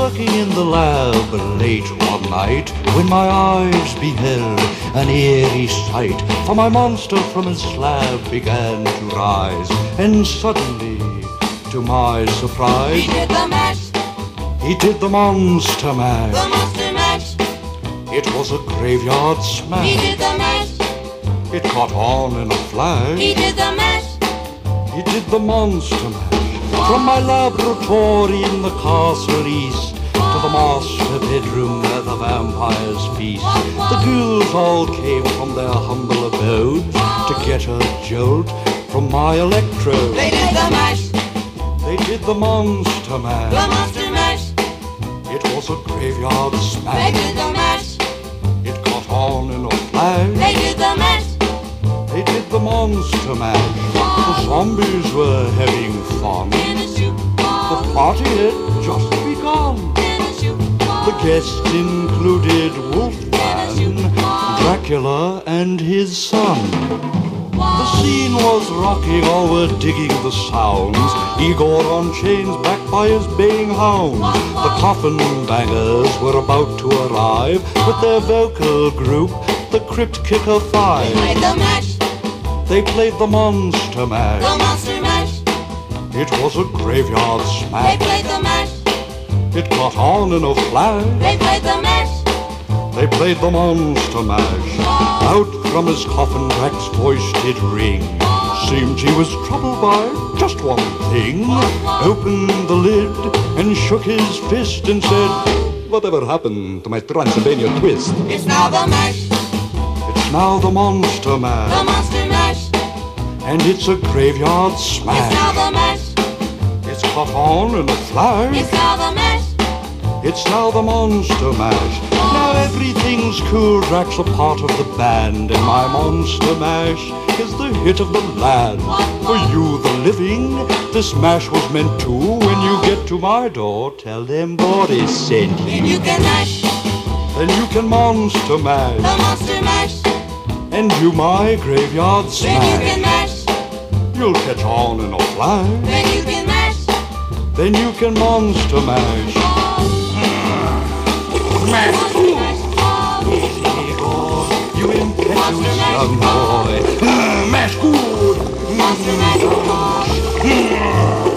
working in the lab late one night when my eyes beheld an eerie sight. For my monster from his slab began to rise, and suddenly, to my surprise, He did the mash. he did the monster mash. The monster mash. It was a graveyard He smash. did the mash. It caught on in a flash. He did the mash. He did the monster mash. From my laboratory in the castle east to the master bedroom where the vampires feast, the ghouls all came from their humble abodes to get a jolt from my electrode. They did the mash. They did the monster The mash. monster mash. It was a graveyard They smash. did the mash. It caught on in a flash. They did the mash. They did the monster mash. The zombies were having fun. In a shoe. The party had just begun. In a shoe. The guests included Wolfman, Dracula, and his son. The scene was rocking, all were digging the sounds. Igor on chains, backed by his baying hounds. The coffin bangers were about to arrive with their vocal group, the Crypt Kicker They Five. played the mash. They played the monster The mash. monster mash. It was a graveyard They smash. played the mash. It caught on in a flash. They played the mash. They played the monster mash. Out from his coffin, Drac's voice did ring. Seemed he was troubled by just one thing. Opened the lid and shook his fist and said, "Whatever happened to my Transylvania twist?" It's now the mash. It's now the monster The mash, monster mash. and it's a graveyard It's smash. now the mash. It's caught on in a flash. It's now the mash. It's now the monster mash. Now everything's cool. Drac's a part of the band, and my monster mash is the hit of the land. For you, the living, this mash was meant to. When you get to my door, tell them Boris sent Then you. you can mash. Then you can monster The mash, monster mash. and do my graveyard Then you can smash. mash. You'll catch on in a flash. Then you can mash. Then you can monster mash. Monster mash. You impetuous young boy. Mash good. Monster mash.